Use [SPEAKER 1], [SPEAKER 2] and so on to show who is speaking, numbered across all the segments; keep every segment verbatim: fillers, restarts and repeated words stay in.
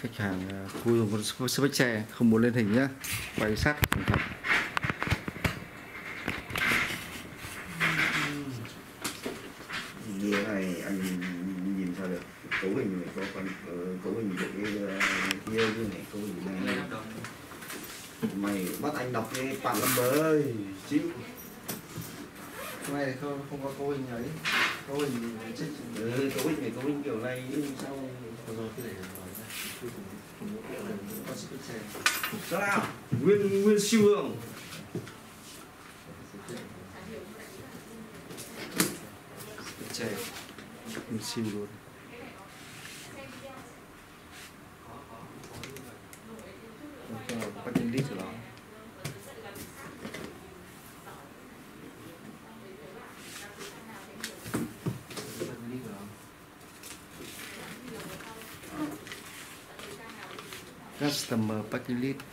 [SPEAKER 1] khách hàng vui dùng con spec tre không muốn lên hình nhá, quay sát cẩn thận.
[SPEAKER 2] Như này anh nhìn sao được cấu hình này có phần cấu hình của cái kia như này cấu hình này mày bắt anh đọc cái bản lâm ơi chịu.
[SPEAKER 1] Cái này không không có cấu hình ấy, cấu hình chết.
[SPEAKER 2] Ừ, cấu hình này cấu hình kiểu này nhưng sao
[SPEAKER 1] rồi cái để
[SPEAKER 2] sao nào nguyên nguyên siêu hưởng
[SPEAKER 1] trẻ nguyên siêu luôn. Bắt trên lít của nó. Customer packing list.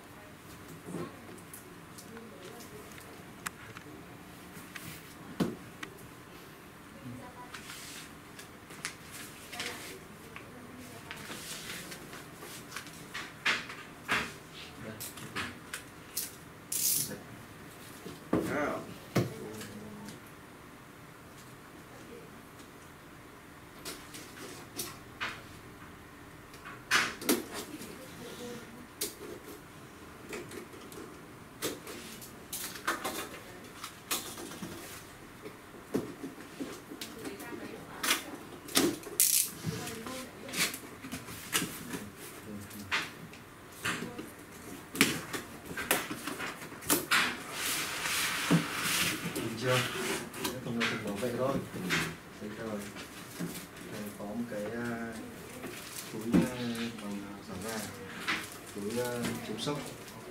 [SPEAKER 1] Chưa? Không được bảo vệ thôi. Đấy rồi. Đây có một cái uh, túi uh, bằng xả ra, túi uh, chống sốc,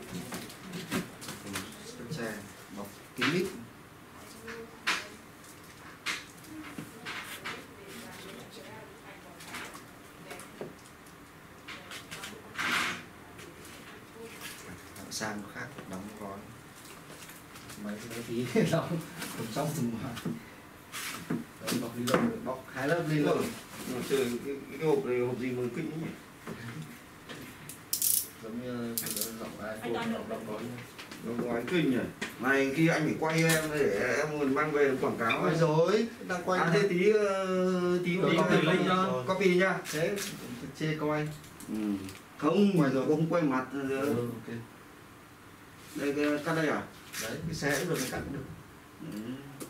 [SPEAKER 1] tre bọc kín mít. Sang nó khác, đóng gói mấy cái tí đóng trong từng ngoài. Đấy, bọc ni lông, bọc hai lớp ni lông.
[SPEAKER 2] Trời, cái, cái hộp này hộp gì mà kinh nhỉ?
[SPEAKER 1] Giống như giọng iPhone đóng đóng gói nhá.
[SPEAKER 2] Đóng gói kinh nhỉ? Này kia anh phải quay em để em muốn mang về quảng cáo.
[SPEAKER 1] Quay rồi, đang quay.
[SPEAKER 2] À thế tí uh, tí
[SPEAKER 1] tí
[SPEAKER 2] copy
[SPEAKER 1] link
[SPEAKER 2] cho. Copy nhá.
[SPEAKER 1] Thế chê coi.
[SPEAKER 2] Ừ. Không, ngoài rồi không quay mặt.
[SPEAKER 1] Ừ, ok.
[SPEAKER 2] Đây cái cắt đây à?
[SPEAKER 1] Đấy, cái xé rồi mới cắt được.
[SPEAKER 2] Ừ.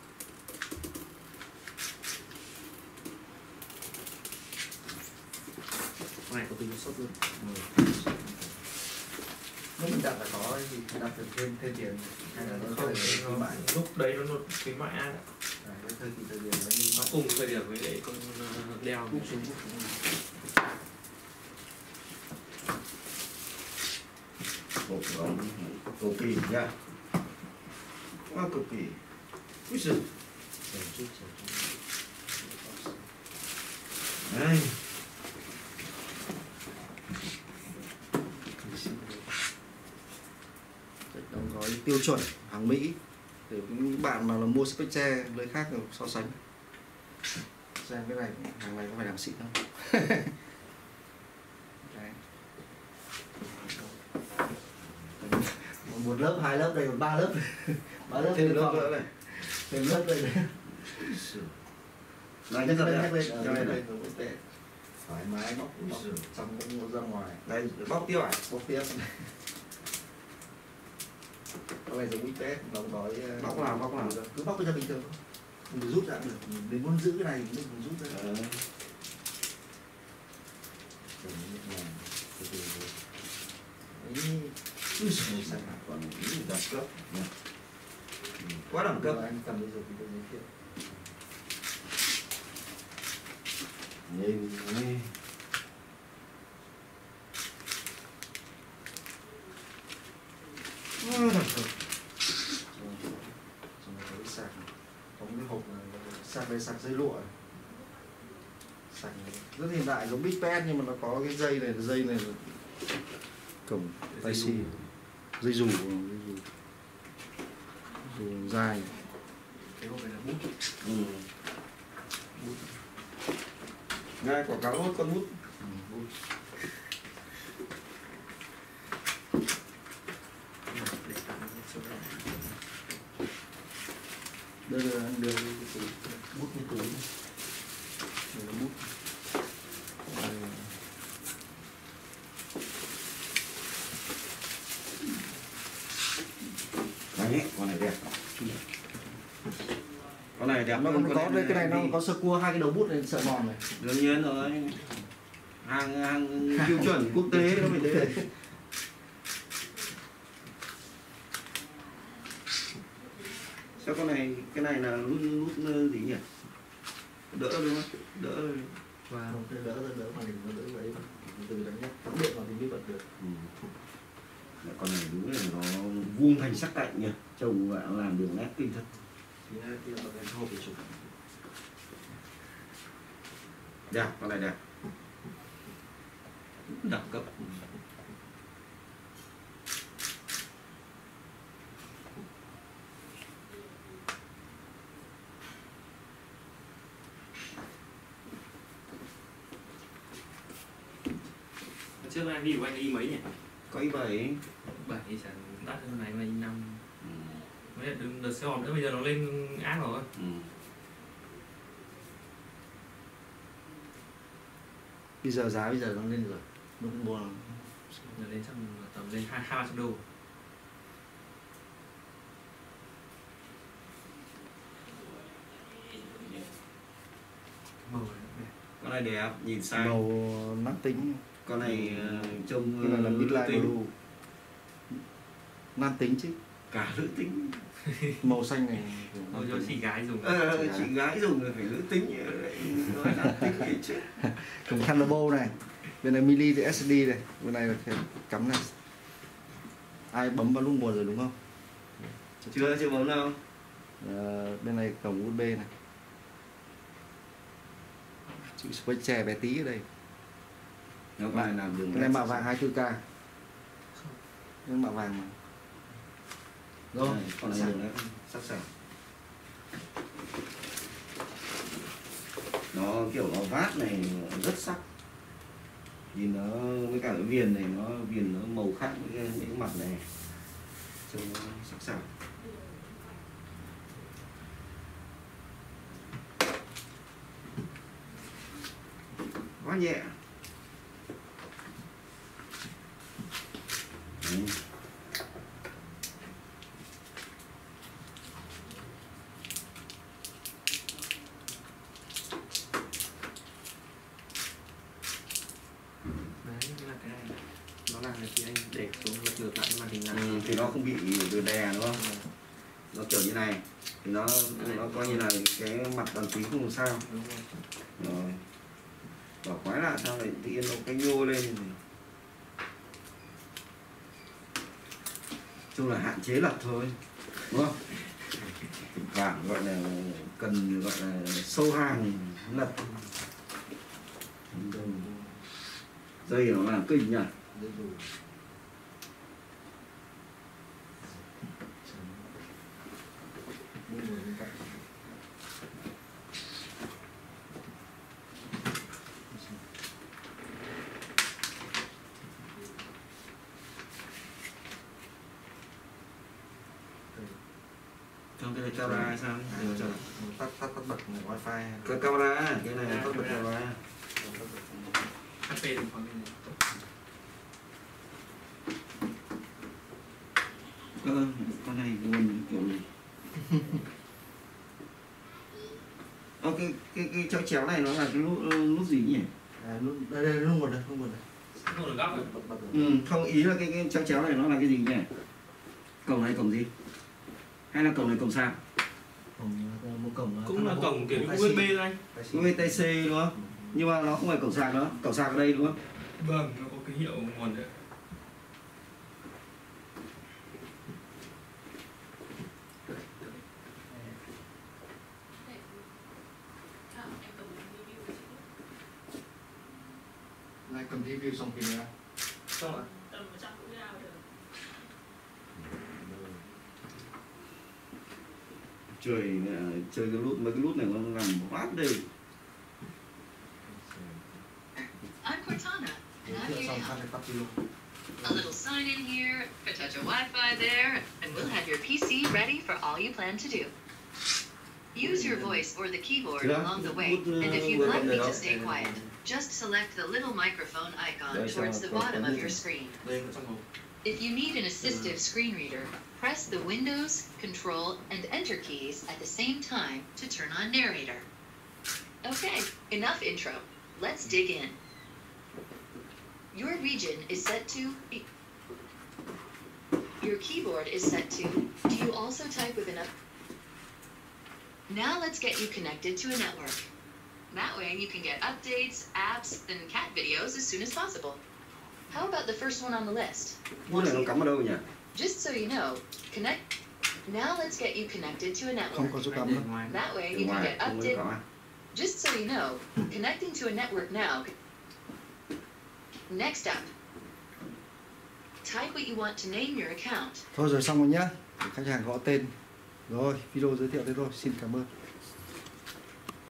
[SPEAKER 1] Này có tính sốt luôn. Ừ. Lúc mình đặt là có gì đặt được thêm thêm tiền hay là nó không khuyến mại?
[SPEAKER 3] Lúc đấy nó khuyến mại á.
[SPEAKER 1] Cái thời kỳ thời điểm nó như
[SPEAKER 3] nó cùng thời điểm với lại con đeo
[SPEAKER 1] cúp xuống cúp xuống.
[SPEAKER 2] Hộp ống cầu kỳ nha. Quá cực kỳ. Úi giời. Đây.
[SPEAKER 1] Đóng gói tiêu chuẩn hàng Mỹ để những bạn mà là mua spec tre với khác được so sánh. Xem cái này hàng này có phải hàng xịn không? Đấy. Một lớp, hai lớp, đây còn ba lớp. Ba lớp
[SPEAKER 2] thêm lớp nữa này.
[SPEAKER 1] Thêm lớp đây.
[SPEAKER 2] Này nhắc lên,
[SPEAKER 1] nhắc lên,
[SPEAKER 2] cho này này.
[SPEAKER 1] Thoải mái bóc xong cũng ra ngoài.
[SPEAKER 2] Đây bóc tiếp à?
[SPEAKER 1] Bóc tiếp. Cái này giống bít tết, đóng gói
[SPEAKER 2] bóc nào bóc nào
[SPEAKER 1] cứ bóc ra bình thường thôi, mình rút ra được, mình muốn giữ cái này mình rút ra.
[SPEAKER 2] Ừ.
[SPEAKER 1] Đấy, ui giời sạch hạt
[SPEAKER 2] Còn những đẳng cấp quá đẳng cấp.
[SPEAKER 1] Anh cầm bây giờ thì tôi giới thiệu.
[SPEAKER 2] Nhìn này.
[SPEAKER 1] Quá đẳng cấp. Xong rồi cái sạc, có một cái hộp này, sạc đây sạc dây lụa. Sạc rất hiện đại giống Big Pen nhưng mà nó có cái dây này, dây này là cổng tai xi, dây dù, dây dù, dù dài. Cái hộp này là bút.
[SPEAKER 2] Ừ. Bút. Ngay quảng cáo con bút.
[SPEAKER 1] Ừ, bút.
[SPEAKER 2] Đấy, con này đẹp. Con này đẹp.
[SPEAKER 1] Nó còn
[SPEAKER 2] con
[SPEAKER 1] có đây, cái này nó
[SPEAKER 2] đi.
[SPEAKER 1] có sơ cua hai cái đầu bút này sợi mòn này.
[SPEAKER 2] Đương nhiên rồi. Hàng hàng tiêu chuẩn quốc tế nó phải thế. Sao con này, cái này là nút nút gì nhỉ? Đỡ đúng không? Đỡ rồi.
[SPEAKER 1] Và một cái đỡ đỡ đỡ mà mình nó đỡ vậy từ đánh nhắc cắm điện vào thì mới bật được.
[SPEAKER 2] Ừ. Con này đúng là nó vuông thành sắc cạnh nhỉ, trông bạn làm đường nét kinh thật.
[SPEAKER 1] Thì này kia là cái hộp để chụp.
[SPEAKER 2] Đẹp, con này đẹp. Đẳng cấp.
[SPEAKER 3] Trước anh đi của anh y mấy nhỉ?
[SPEAKER 2] Có i bảy.
[SPEAKER 3] Bảy chẳng đắt hơn này, này y năm.
[SPEAKER 2] Ừ.
[SPEAKER 3] Mấy đợt, đợt xe hòm nữa bây giờ nó lên ác rồi.
[SPEAKER 2] Ừ.
[SPEAKER 1] Bây giờ giá bây giờ nó lên rồi. Nó cũng mua
[SPEAKER 3] Giờ lên chắc tầm lên hai hai ba trăm đô. Màu này đẹp.
[SPEAKER 2] Con này đẹp, nhìn sang.
[SPEAKER 1] màu nắp tính.
[SPEAKER 2] Con này uh, trông
[SPEAKER 1] Cái này là
[SPEAKER 2] nữ
[SPEAKER 1] midlife
[SPEAKER 2] tính.
[SPEAKER 1] blue. Nam tính chứ.
[SPEAKER 2] Cả nữ tính.
[SPEAKER 1] Màu xanh này
[SPEAKER 3] Thôi cho chị gái dùng.
[SPEAKER 2] Ờ, chị gái dùng thì phải nữ tính, nói nam tính thì chứ.
[SPEAKER 1] Cùng Thunderbolt này. Bên này mili thì ét đê này, bên này là phải cắm này. Ai bấm vào lúc nguồn rồi đúng không?
[SPEAKER 2] Chưa, chưa bấm đâu.
[SPEAKER 1] Ờ, bên này cổng u ét bê này. Chữ Spectre bé tí ở đây.
[SPEAKER 2] Nó con này làm đường
[SPEAKER 1] Cái này mạ vàng hai mươi tư K. Nhưng mạ vàng mà.
[SPEAKER 2] Rồi, con này đường nét sắc sảo. Nó kiểu nó vát này rất sắc. Nhìn nó với cả cái viền này, nó viền nó màu khác với cái, những cái mặt này trông nó sắc sảo. Quá nhẹ. Đấy.
[SPEAKER 3] Đấy là cái này. Nó làm này thì anh để xuống lật ngược lại cái màn hình này.
[SPEAKER 2] Ừ, thì nó không bị từ đè đúng không? Nó kiểu như này thì nó nó coi như là cái mặt đàn phím không sao.
[SPEAKER 3] Đúng rồi.
[SPEAKER 2] Rồi. Bảo quái lạ sao lại tự nhiên nó cái nhô lên thì... chung là hạn chế lật thôi đúng không? Thỉnh thoảng gọi là cần gọi là sâu hàng lật. Dây nó làm kinh nhỉ. Trong cái này camera hay sao?
[SPEAKER 1] Tắt tắt tắt bật này wifi.
[SPEAKER 2] Cái camera, cái này là tắt bật camera.
[SPEAKER 3] hát pê dùng phòng bên này.
[SPEAKER 2] Ơ, con này buồn kiểu gì? Ơ, cái, cái, cái chéo chéo này nó là cái nút, nút gì nhỉ?
[SPEAKER 1] À, nút, đây đây nút một đây, nút một đây.
[SPEAKER 3] Không được góc rồi.
[SPEAKER 1] Bật bật được.
[SPEAKER 2] Ừ, không, ý là cái, cái chéo chéo này nó là cái gì nhỉ? Cổng này cổng gì? Hay là cổng này cổng sao?
[SPEAKER 1] Cổng một cổng
[SPEAKER 3] Cũng là cổng kiểu u ét bê thôi anh.
[SPEAKER 2] u ét bê C đúng không? Nhưng mà nó không phải cổng sạc nữa, cổng sạc ở đây đúng không?
[SPEAKER 3] Vâng, nó có cái hiệu nguồn đấy.
[SPEAKER 1] Này cầm review xong thì nữa.
[SPEAKER 3] Xong ạ.
[SPEAKER 2] Chơi chơi cái nút mấy cái nút này nó làm hoát đây.
[SPEAKER 4] I'm Cortana, and I'm here to
[SPEAKER 1] Xong
[SPEAKER 4] help.
[SPEAKER 1] tắt đi luôn.
[SPEAKER 4] A little sign in here, a touch of Wi-Fi there, and we'll have your P C ready for all you plan to do. Use your voice or the keyboard
[SPEAKER 2] Yeah.
[SPEAKER 4] along the way, and if you'd like me to stay quiet, just select the little microphone icon
[SPEAKER 2] Đấy,
[SPEAKER 4] towards the
[SPEAKER 2] sao-
[SPEAKER 4] bottom
[SPEAKER 2] có-
[SPEAKER 4] of your screen.
[SPEAKER 3] Đây có trong hộp.
[SPEAKER 4] If you need an assistive screen reader, press the Windows, Control, and Enter keys at the same time to turn on narrator. Okay, enough intro. Let's dig in. Your region is set to... Your keyboard is set to... Do you also type with enough... Now let's get you connected to a network. That way you can get updates, apps, and cat videos as soon as possible. How about the first one on the list?
[SPEAKER 2] Cái này nó cắm ở đâu nhỉ?
[SPEAKER 4] Just so you know, connect... Now let's get you connected to a
[SPEAKER 1] Không
[SPEAKER 4] network.
[SPEAKER 1] có số cắm
[SPEAKER 3] Để
[SPEAKER 1] đâu.
[SPEAKER 3] ngoài.
[SPEAKER 4] That way
[SPEAKER 2] Từ
[SPEAKER 4] you can
[SPEAKER 2] ngoài
[SPEAKER 4] get
[SPEAKER 2] không có
[SPEAKER 4] updates.
[SPEAKER 2] có.
[SPEAKER 4] Just so you know, connecting to a network now. Next up, type what you want to name your account.
[SPEAKER 1] Thôi rồi xong rồi nhá. Để khách hàng gõ tên. Rồi, video giới thiệu thế thôi. Xin cảm ơn.